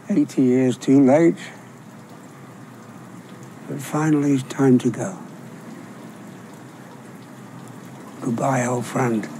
80 years too late. But finally, it's time to go. Goodbye, old friend.